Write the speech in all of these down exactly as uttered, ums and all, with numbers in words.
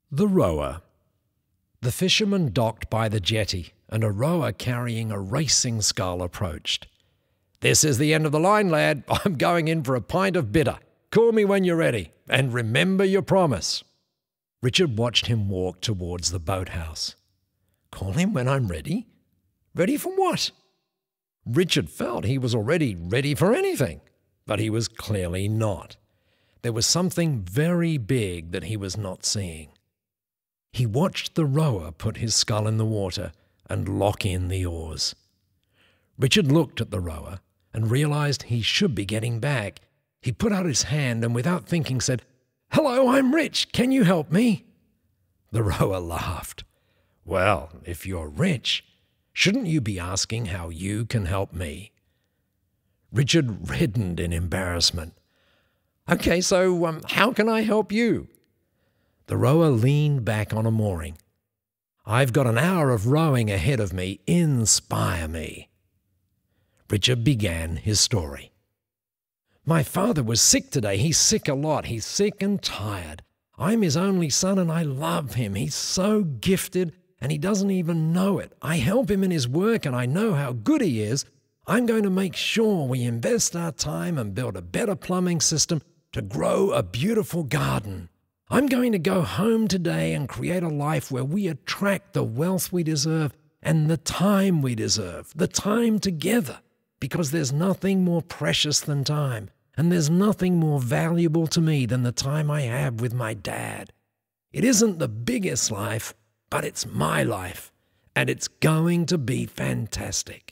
The rower. The fisherman docked by the jetty, and a rower carrying a racing scull approached. "This is the end of the line, lad. I'm going in for a pint of bitter. Call me when you're ready, and remember your promise." Richard watched him walk towards the boathouse. Call him when I'm ready? Ready for what? Richard felt he was already ready for anything, but he was clearly not. There was something very big that he was not seeing. He watched the rower put his scull in the water and lock in the oars. Richard looked at the rower and realized he should be getting back. He put out his hand and without thinking said, "Hello, I'm Rich. Can you help me?" The rower laughed. "Well, if you're rich, shouldn't you be asking how you can help me?" Richard reddened in embarrassment. "Okay, so um, how can I help you?" The rower leaned back on a mooring. "I've got an hour of rowing ahead of me. Inspire me." Richard began his story. "My father was sick today. He's sick a lot. He's sick and tired. I'm his only son and I love him. He's so gifted and he doesn't even know it. I help him in his work and I know how good he is. I'm going to make sure we invest our time and build a better plumbing system to grow a beautiful garden. I'm going to go home today and create a life where we attract the wealth we deserve and the time we deserve, the time together, because there's nothing more precious than time, and there's nothing more valuable to me than the time I have with my dad. It isn't the biggest life, but it's my life, and it's going to be fantastic."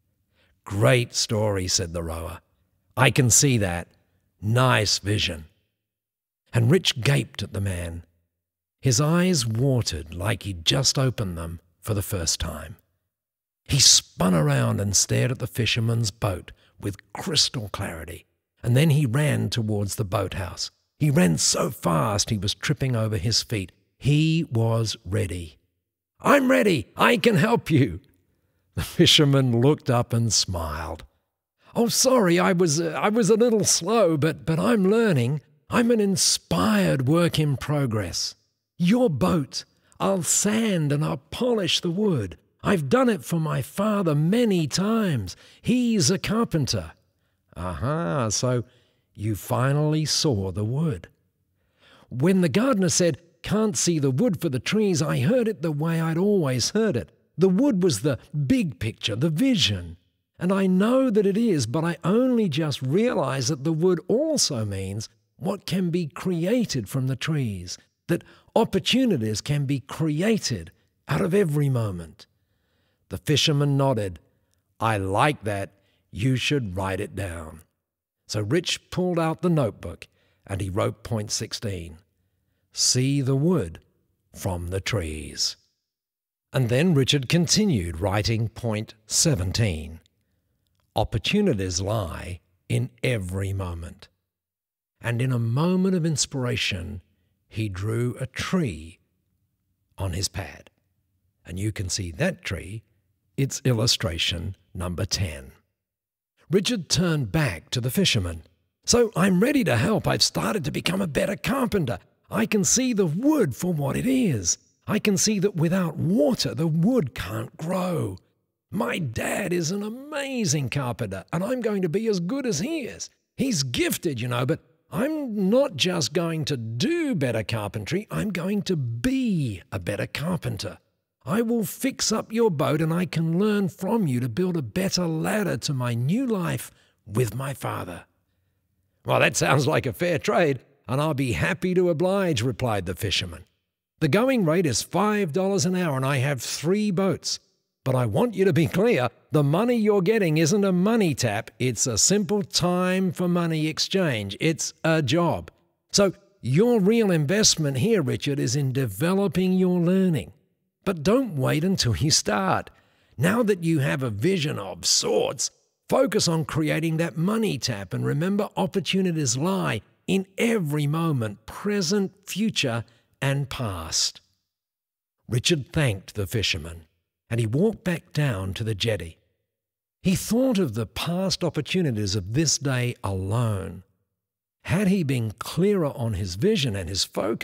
"Great story," said the rower. "I can see that. Nice vision." And Rich gaped at the man. His eyes watered like he'd just opened them for the first time. He spun around and stared at the fisherman's boat with crystal clarity, and then he ran towards the boathouse. He ran so fast he was tripping over his feet. He was ready. "I'm ready. I can help you." The fisherman looked up and smiled. "Oh, sorry, I was uh, I was a little slow, but but I'm learning. I'm an inspired work in progress. Your boat, I'll sand and I'll polish the wood. I've done it for my father many times. He's a carpenter." "Aha, so you finally saw the wood." "When the gardener said, 'Can't see the wood for the trees,' I heard it the way I'd always heard it. The wood was the big picture, the vision. And I know that it is, but I only just realize that the wood also means what can be created from the trees, that opportunities can be created out of every moment." The fisherman nodded. "I like that. You should write it down." So Rich pulled out the notebook and he wrote point sixteen. "See the wood from the trees." And then Richard continued writing point seventeen. "Opportunities lie in every moment." And in a moment of inspiration, he drew a tree on his pad. And you can see that tree. It's illustration number ten. Richard turned back to the fisherman. "So I'm ready to help. I've started to become a better carpenter. I can see the wood for what it is. I can see that without water, the wood can't grow. My dad is an amazing carpenter, and I'm going to be as good as he is. He's gifted, you know, but I'm not just going to do better carpentry, I'm going to be a better carpenter. I will fix up your boat and I can learn from you to build a better ladder to my new life with my father." "Well, that sounds like a fair trade, and I'll be happy to oblige," replied the fisherman. "The going rate is five dollars an hour and I have three boats. But I want you to be clear, the money you're getting isn't a money tap, it's a simple time for money exchange. It's a job. So your real investment here, Richard, is in developing your learning. But don't wait until you start. Now that you have a vision of sorts, focus on creating that money tap and remember opportunities lie in every moment, present, future, and past." Richard thanked the fisherman, and he walked back down to the jetty. He thought of the past opportunities of this day alone. Had he been clearer on his vision and his focus,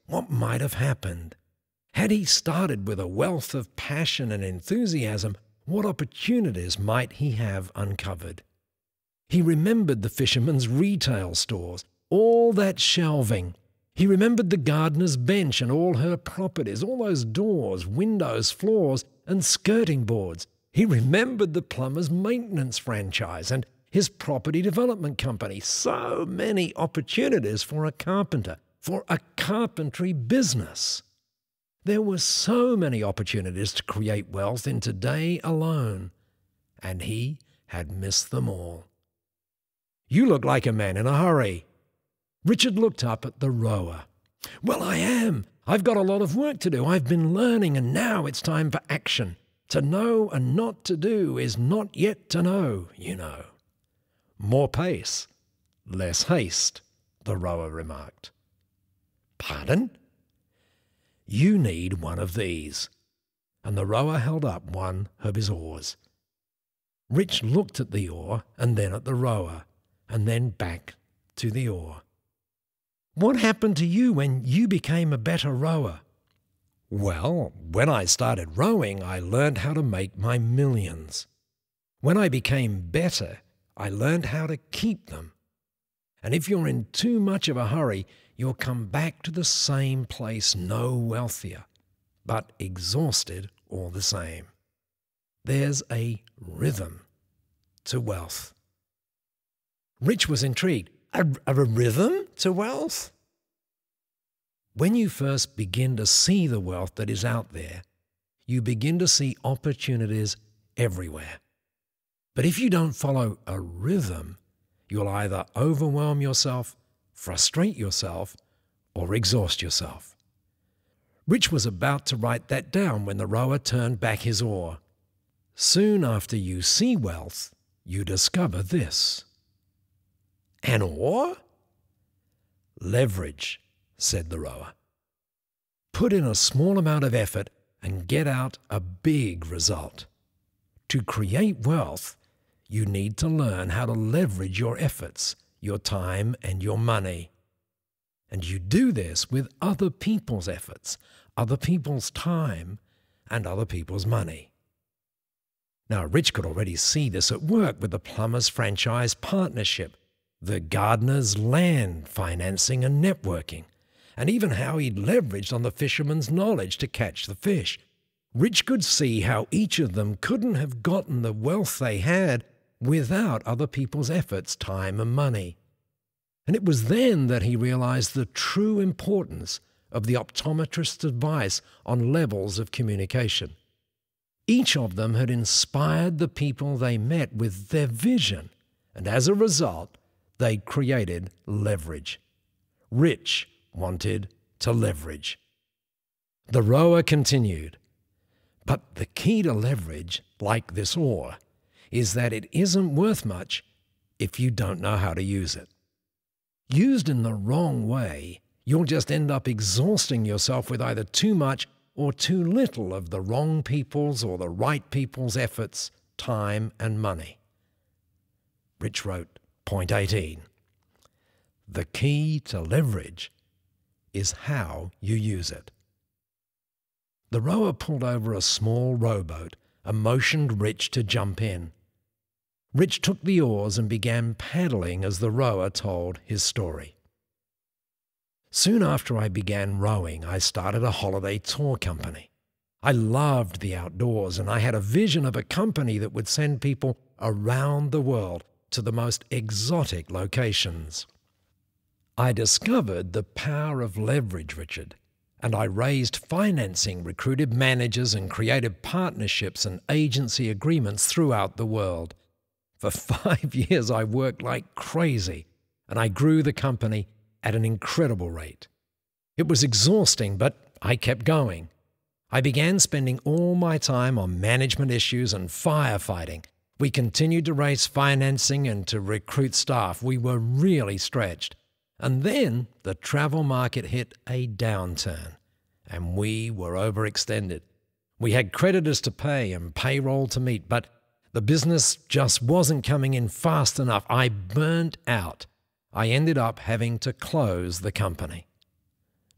What might have happened? Had he started with a wealth of passion and enthusiasm, what opportunities might he have uncovered? He remembered the fisherman's retail stores, all that shelving. He remembered the gardener's bench and all her properties, all those doors, windows, floors, and skirting boards. He remembered the plumber's maintenance franchise and his property development company. So many opportunities for a carpenter, for a carpentry business. There were so many opportunities to create wealth in today alone, and he had missed them all. "You look like a man in a hurry." Richard looked up at the rower. "Well, I am. I've got a lot of work to do. I've been learning, and now it's time for action. To know and not to do is not yet to know, you know." "More pace, less haste," the rower remarked. "Pardon?" "You need one of these." And the rower held up one of his oars. Rich looked at the oar and then at the rower, and then back to the oar. "What happened to you when you became a better rower?" "Well, when I started rowing, I learned how to make my millions. When I became better, I learned how to keep them. And if you're in too much of a hurry, you'll come back to the same place no wealthier, but exhausted all the same. There's a rhythm to wealth." Rich was intrigued. A, a rhythm to wealth? When you first begin to see the wealth that is out there, you begin to see opportunities everywhere. But if you don't follow a rhythm, you'll either overwhelm yourself, frustrate yourself, or exhaust yourself. Rich was about to write that down when the rower turned back his oar. Soon after you see wealth, you discover this. "An oar?" "Leverage," said the rower. "Put in a small amount of effort and get out a big result. To create wealth, you need to learn how to leverage your efforts, your time, and your money. And you do this with other people's efforts, other people's time, and other people's money." Now, Rich could already see this at work with the plumber's franchise partnership, the gardener's land financing and networking, and even how he'd leveraged on the fisherman's knowledge to catch the fish. Rich could see how each of them couldn't have gotten the wealth they had without other people's efforts, time, and money. And it was then that he realized the true importance of the optometrist's advice on levels of communication. Each of them had inspired the people they met with their vision, and as a result, they created leverage. Rich wanted to leverage. The rower continued, "But the key to leverage, like this oar, is that it isn't worth much if you don't know how to use it. Used in the wrong way, you'll just end up exhausting yourself with either too much or too little of the wrong people's or the right people's efforts, time, and money." Rich wrote, point eighteen. "The key to leverage is how you use it." The rower pulled over a small rowboat and motioned Rich to jump in. Rich took the oars and began paddling as the rower told his story. "Soon after I began rowing, I started a holiday tour company. I loved the outdoors, and I had a vision of a company that would send people around the world to the most exotic locations. I discovered the power of leverage, Richard, and I raised financing, recruited managers, and created partnerships and agency agreements throughout the world. For five years, I worked like crazy, and I grew the company at an incredible rate. It was exhausting, but I kept going. I began spending all my time on management issues and firefighting. We continued to raise financing and to recruit staff. We were really stretched. And then the travel market hit a downturn, and we were overextended. We had creditors to pay and payroll to meet, but the business just wasn't coming in fast enough. I burnt out. I ended up having to close the company.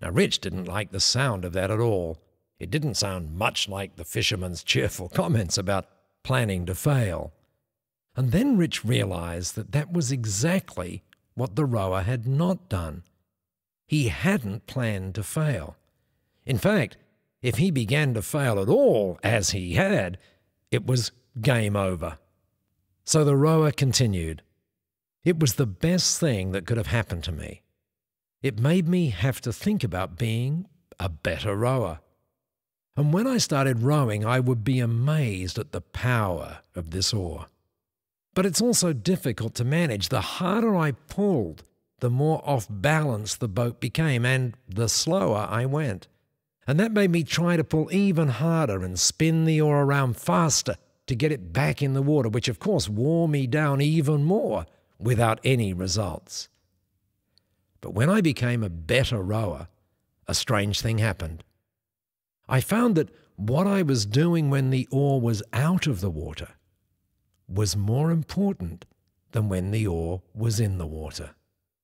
Now, Rich didn't like the sound of that at all. It didn't sound much like the fisherman's cheerful comments about planning to fail. And then Rich realized that that was exactly what the rower had not done. He hadn't planned to fail. In fact, if he began to fail at all, as he had, it was game over. So the rower continued. It was the best thing that could have happened to me. It made me have to think about being a better rower. And when I started rowing, I would be amazed at the power of this oar. But it's also difficult to manage. The harder I pulled, the more off balance the boat became, and the slower I went. And that made me try to pull even harder and spin the oar around faster to get it back in the water, which of course wore me down even more without any results. But when I became a better rower, a strange thing happened. I found that what I was doing when the oar was out of the water was more important than when the oar was in the water.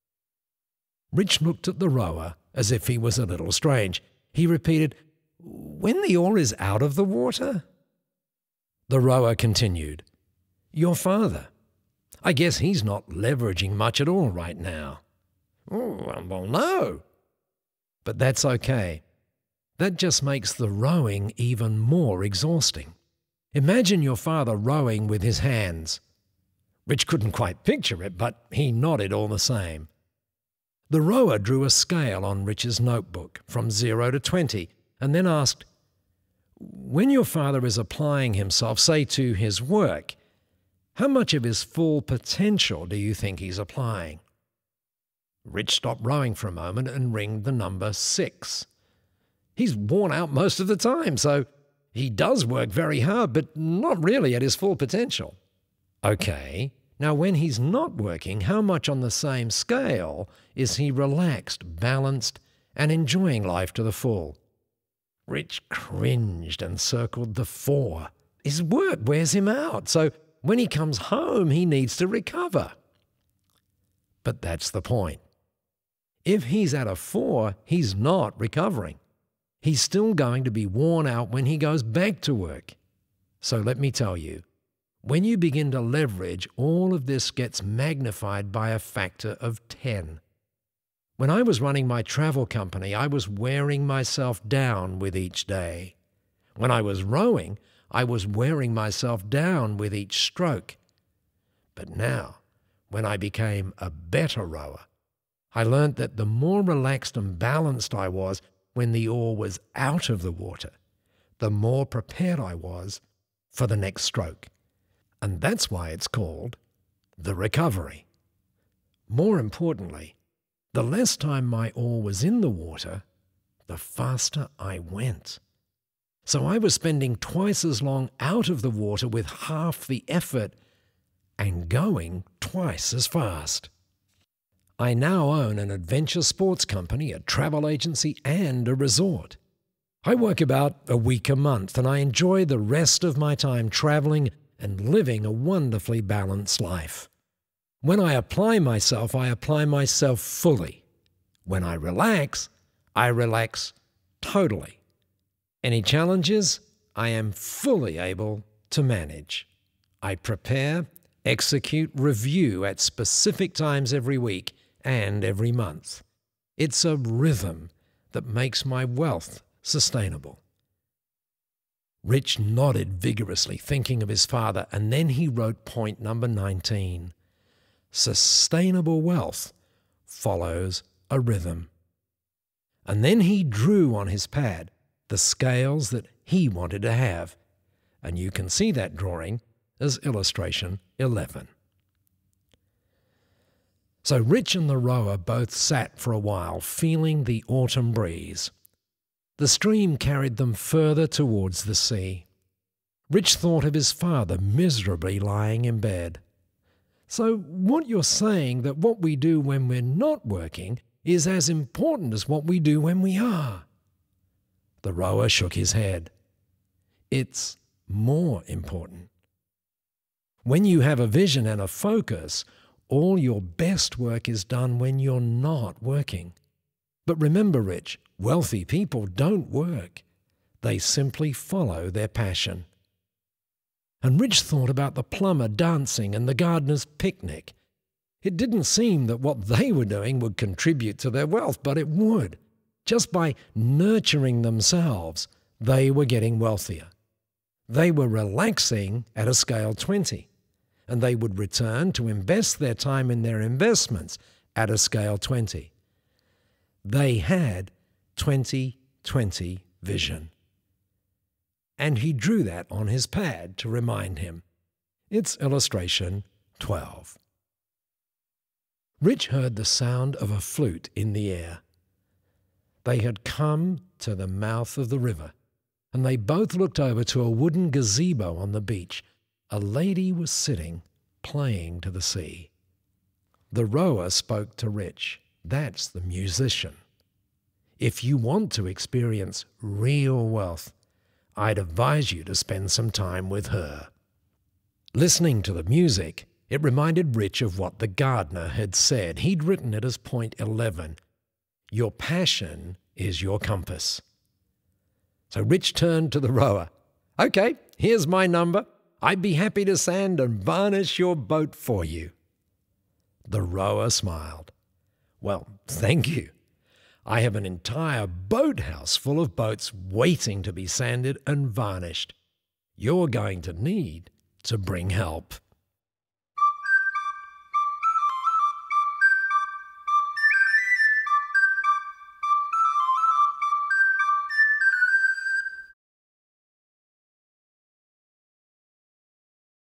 Rich looked at the rower as if he was a little strange. He repeated, "When the oar is out of the water?" The rower continued, "Your father. I guess he's not leveraging much at all right now." "Oh, well, no." "But that's okay. That just makes the rowing even more exhausting. Imagine your father rowing with his hands." Rich couldn't quite picture it, but he nodded all the same. The rower drew a scale on Rich's notebook from zero to twenty and then asked, "When your father is applying himself, say, to his work, how much of his full potential do you think he's applying?" Rich stopped rowing for a moment and ringed the number six. "He's worn out most of the time, so he does work very hard, but not really at his full potential." "Okay, now when he's not working, how much on the same scale is he relaxed, balanced, and enjoying life to the full?" Rich cringed and circled the four. His work wears him out, so when he comes home, he needs to recover. But that's the point. If he's at a four, he's not recovering. He's still going to be worn out when he goes back to work. So let me tell you, when you begin to leverage, all of this gets magnified by a factor of ten. When I was running my travel company, I was wearing myself down with each day. When I was rowing, I was wearing myself down with each stroke. But now, when I became a better rower, I learnt that the more relaxed and balanced I was when the oar was out of the water, the more prepared I was for the next stroke. And that's why it's called the recovery. More importantly, the less time my oar was in the water, the faster I went. So I was spending twice as long out of the water with half the effort and going twice as fast. I now own an adventure sports company, a travel agency, and a resort. I work about a week a month, and I enjoy the rest of my time traveling and living a wonderfully balanced life. When I apply myself, I apply myself fully. When I relax, I relax totally. Any challenges, I am fully able to manage. I prepare, execute, review at specific times every week and every month. It's a rhythm that makes my wealth sustainable. Rich nodded vigorously, thinking of his father, and then he wrote point number nineteen. Sustainable wealth follows a rhythm. And then he drew on his pad the scales that he wanted to have, and you can see that drawing as illustration eleven. So Rich and the rower both sat for a while, feeling the autumn breeze. The stream carried them further towards the sea. Rich thought of his father miserably lying in bed. "So what you're saying, that what we do when we're not working is as important as what we do when we are?" The rower shook his head. "It's more important. When you have a vision and a focus, all your best work is done when you're not working. But remember, Rich, Wealthy people don't work. They simply follow their passion. And Rich thought about the plumber dancing and the gardener's picnic. It didn't seem that what they were doing would contribute to their wealth, but it would. Just by nurturing themselves, they were getting wealthier. They were relaxing at a scale twenty, and they would return to invest their time in their investments at a scale twenty. They had twenty twenty vision. And he drew that on his pad to remind him. It's illustration twelve. Rich heard the sound of a flute in the air. They had come to the mouth of the river, and they both looked over to a wooden gazebo on the beach. A lady was sitting, playing to the sea. The rower spoke to Rich. That's the musician. If you want to experience real wealth, I'd advise you to spend some time with her. Listening to the music, it reminded Rich of what the gardener had said. He'd written it as point eleven. Your passion is your compass. So Rich turned to the rower. Okay, here's my number. I'd be happy to sand and varnish your boat for you. The rower smiled. Well, thank you. I have an entire boathouse full of boats waiting to be sanded and varnished. You're going to need to bring help.